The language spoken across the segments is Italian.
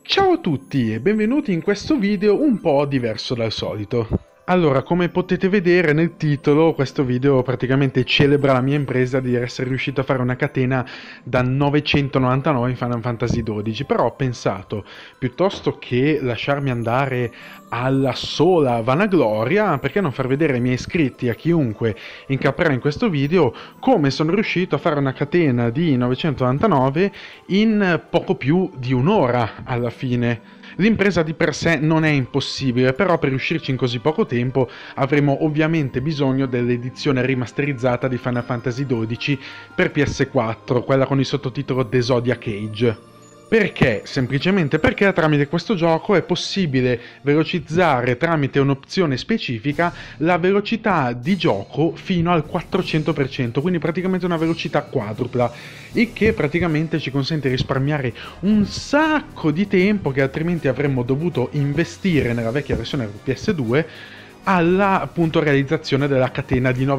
Ciao a tutti e benvenuti in questo video un po' diverso dal solito. Allora, come potete vedere nel titolo, questo video praticamente celebra la mia impresa di essere riuscito a fare una catena da 999 in Final Fantasy XII, però ho pensato, piuttosto che lasciarmi andare alla sola vanagloria, perché non far vedere ai miei iscritti, a chiunque incapperà in questo video, come sono riuscito a fare una catena di 999 in poco più di un'ora alla fine. L'impresa di per sé non è impossibile, però per riuscirci in così poco tempo avremo ovviamente bisogno dell'edizione rimasterizzata di Final Fantasy XII per PS4, quella con il sottotitolo The Zodiac Age. Perché? Semplicemente perché tramite questo gioco è possibile velocizzare tramite un'opzione specifica la velocità di gioco fino al 400%, quindi praticamente una velocità quadrupla, il che praticamente ci consente di risparmiare un sacco di tempo che altrimenti avremmo dovuto investire nella vecchia versione PS2 alla appunto realizzazione della catena di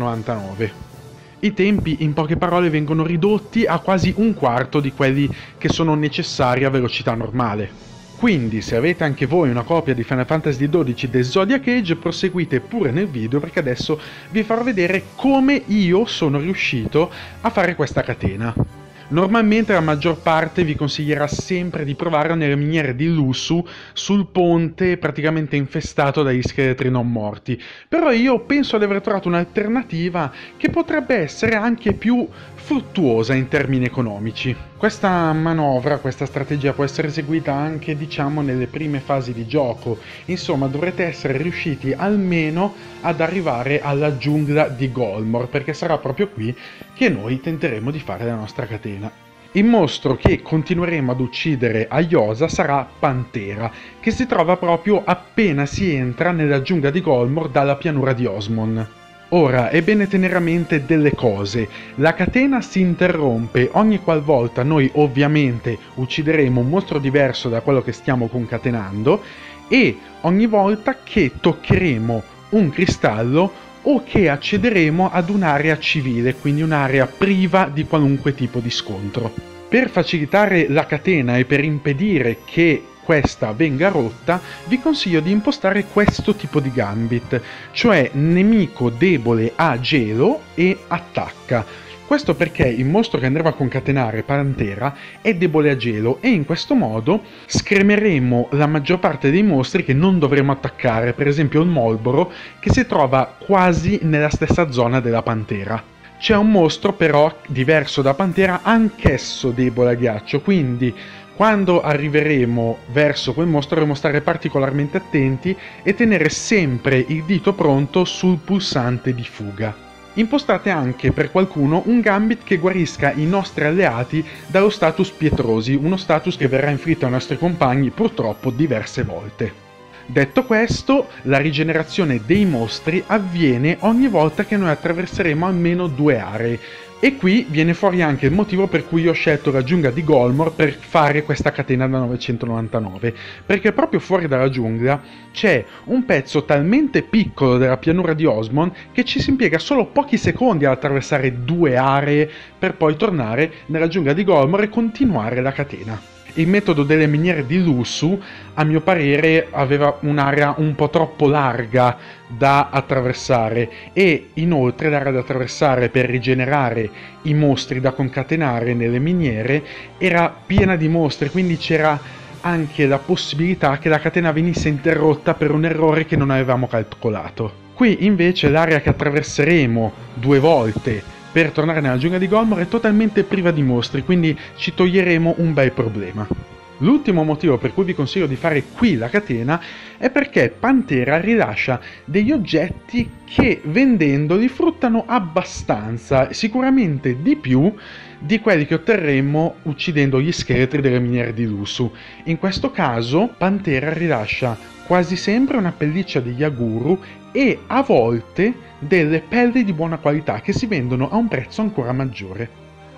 999. I tempi, in poche parole, vengono ridotti a quasi un quarto di quelli che sono necessari a velocità normale. Quindi, se avete anche voi una copia di Final Fantasy XII The Zodiac Age, proseguite pure nel video perché adesso vi farò vedere come io sono riuscito a fare questa catena. Normalmente la maggior parte vi consiglierà sempre di provare nelle miniere di Lusu sul ponte praticamente infestato dagli scheletri non morti, però io penso di aver trovato un'alternativa che potrebbe essere anche più fruttuosa in termini economici. Questa manovra, questa strategia può essere eseguita anche diciamo nelle prime fasi di gioco, insomma dovrete essere riusciti almeno ad arrivare alla giungla di Golmor, perché sarà proprio qui che noi tenteremo di fare la nostra catena. Il mostro che continueremo ad uccidere a Iosa sarà Pantera, che si trova proprio appena si entra nella giungla di Golmor dalla pianura di Osmon. Ora, è bene tenere a mente delle cose. La catena si interrompe ogni qualvolta noi ovviamente uccideremo un mostro diverso da quello che stiamo concatenando e ogni volta che toccheremo un cristallo o che accederemo ad un'area civile, quindi un'area priva di qualunque tipo di scontro. Per facilitare la catena e per impedire che questa venga rotta, vi consiglio di impostare questo tipo di gambit, cioè nemico debole a gelo e attacca. Questo perché il mostro che andremo a concatenare, Pantera, è debole a gelo e in questo modo scremeremo la maggior parte dei mostri che non dovremo attaccare, per esempio il Molboro che si trova quasi nella stessa zona della Pantera. C'è un mostro però diverso da Pantera, anch'esso debole a ghiaccio, quindi quando arriveremo verso quel mostro dovremo stare particolarmente attenti e tenere sempre il dito pronto sul pulsante di fuga. Impostate anche per qualcuno un gambit che guarisca i nostri alleati dallo status pietrosi, uno status che verrà inflitto ai nostri compagni purtroppo diverse volte. Detto questo, la rigenerazione dei mostri avviene ogni volta che noi attraverseremo almeno 2 aree. E qui viene fuori anche il motivo per cui ho scelto la giungla di Golmor per fare questa catena da 999, perché proprio fuori dalla giungla c'è un pezzo talmente piccolo della pianura di Osmon che ci si impiega solo pochi secondi ad attraversare 2 aree per poi tornare nella giungla di Golmor e continuare la catena. Il metodo delle miniere di Lusu, a mio parere, aveva un'area un po' troppo larga da attraversare e inoltre l'area da attraversare per rigenerare i mostri da concatenare nelle miniere era piena di mostri, quindi c'era anche la possibilità che la catena venisse interrotta per un errore che non avevamo calcolato. Qui invece l'area che attraverseremo 2 volte per tornare nella giungla di Golmor è totalmente priva di mostri, quindi ci toglieremo un bel problema. L'ultimo motivo per cui vi consiglio di fare qui la catena è perché Pantera rilascia degli oggetti che vendendoli fruttano abbastanza, sicuramente di più di quelli che otterremmo uccidendo gli scheletri delle miniere di Lusu. In questo caso Pantera rilascia quasi sempre una pelliccia di Yaguru e a volte delle pelli di buona qualità che si vendono a un prezzo ancora maggiore.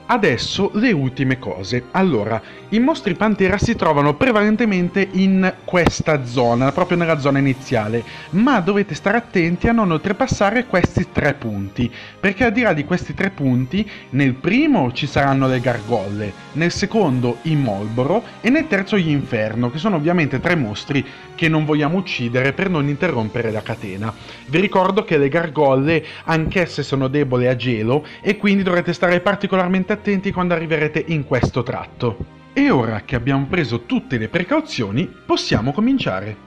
Adesso le ultime cose. Allora, i mostri pantera si trovano prevalentemente in questa zona, proprio nella zona iniziale, ma dovete stare attenti a non oltrepassare questi 3 punti, perché al di là di questi 3 punti, nel primo ci saranno le gargolle, nel secondo i Molboro e nel terzo gli Inferno, che sono ovviamente 3 mostri che non vogliamo uccidere per non interrompere la catena. Vi ricordo che le gargolle anch'esse sono deboli a gelo e quindi dovrete stare particolarmente attenti quando arriverete in questo tratto. E ora che abbiamo preso tutte le precauzioni, possiamo cominciare.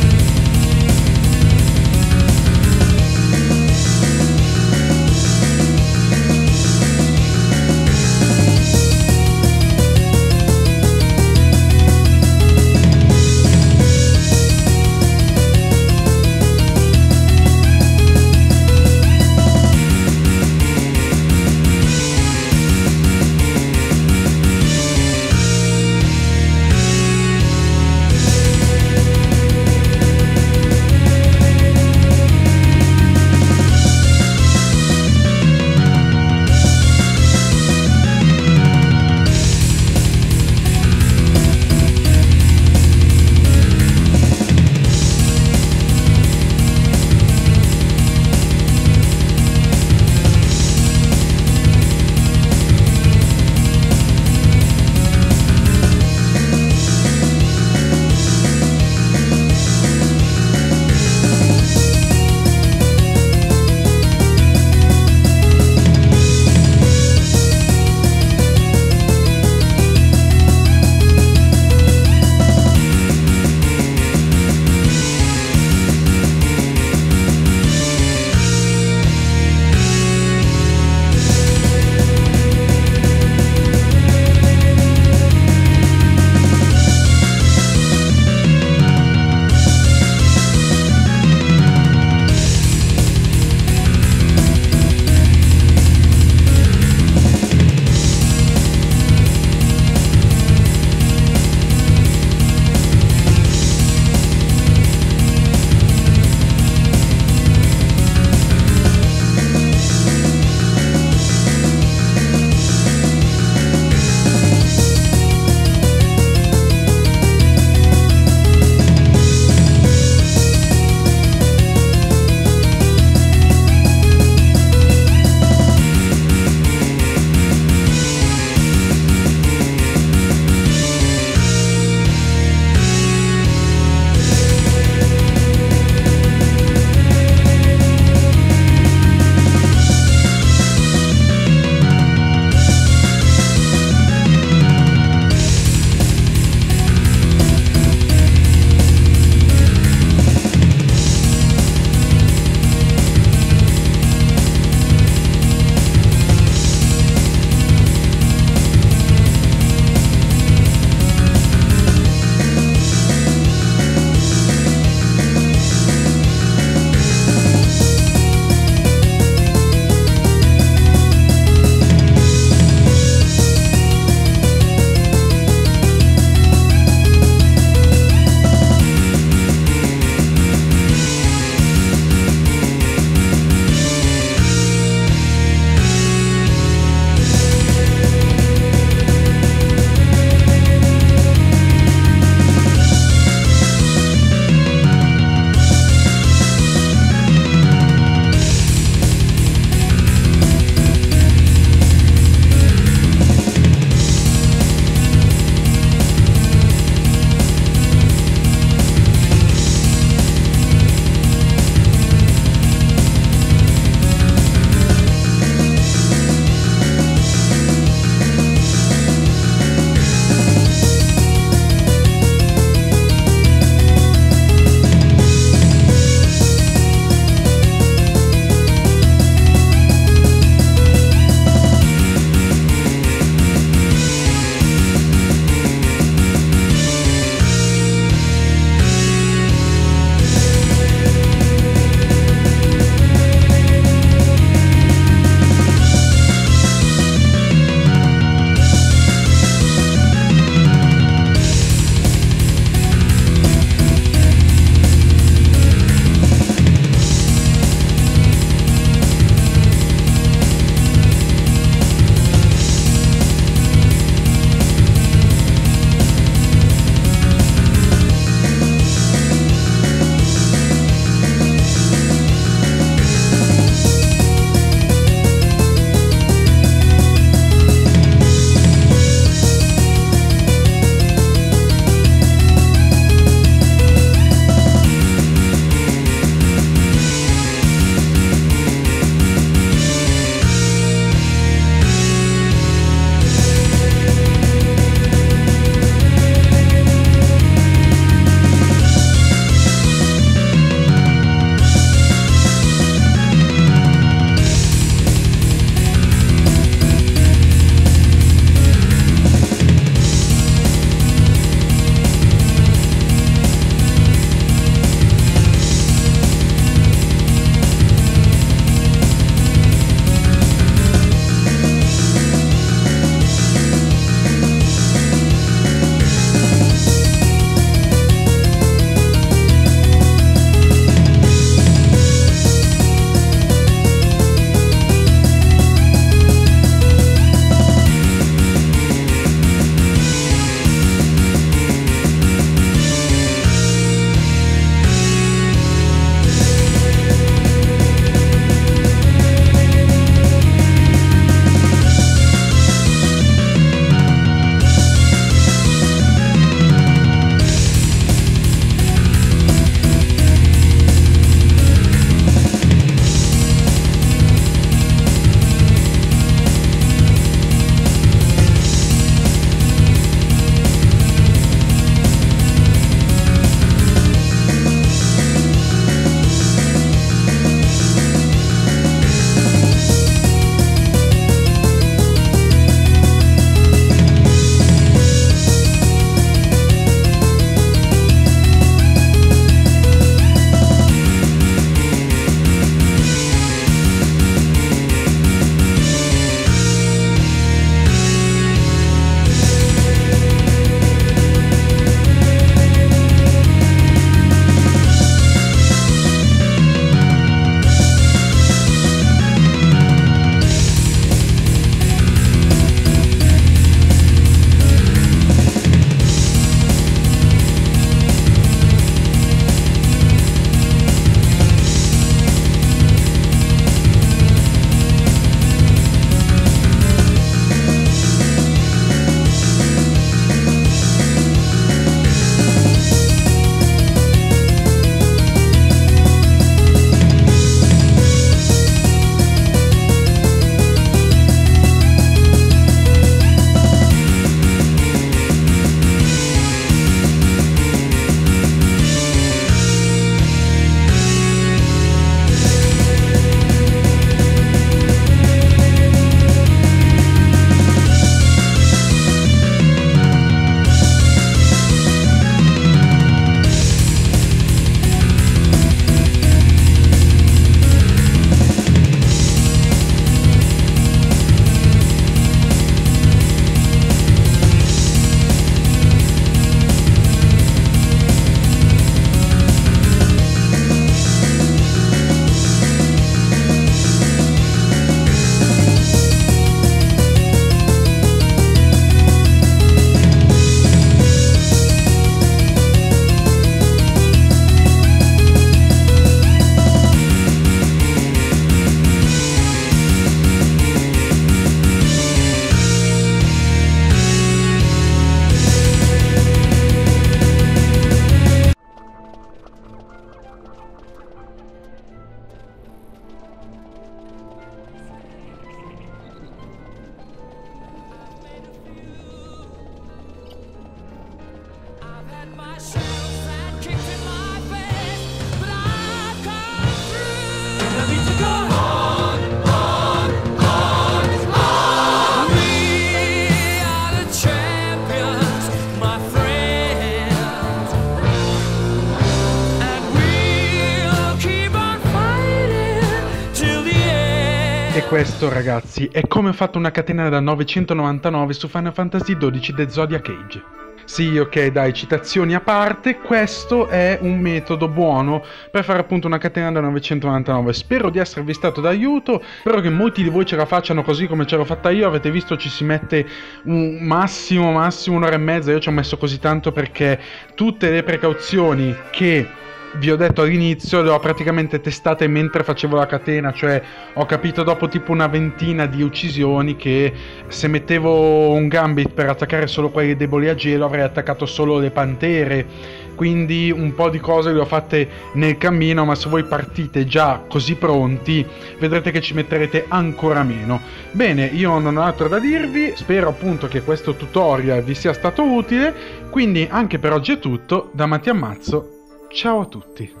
E questo, ragazzi, è come ho fatto una catena da 999 su Final Fantasy XII The Zodiac Age. Sì, ok, dai, citazioni a parte, questo è un metodo buono per fare appunto una catena da 999. Spero di esservi stato d'aiuto, spero che molti di voi ce la facciano così come ce l'ho fatta io. Avete visto, ci si mette un massimo un'ora e mezza, io ci ho messo così tanto perché tutte le precauzioni che vi ho detto all'inizio le ho praticamente testate mentre facevo la catena, cioè ho capito dopo tipo una ventina di uccisioni che se mettevo un gambit per attaccare solo quelli deboli a gelo avrei attaccato solo le pantere, quindi un po' di cose le ho fatte nel cammino, ma se voi partite già così pronti vedrete che ci metterete ancora meno. Bene, io non ho altro da dirvi, spero appunto che questo tutorial vi sia stato utile, quindi anche per oggi è tutto, da Mattia Ammazzo. Ciao a tutti!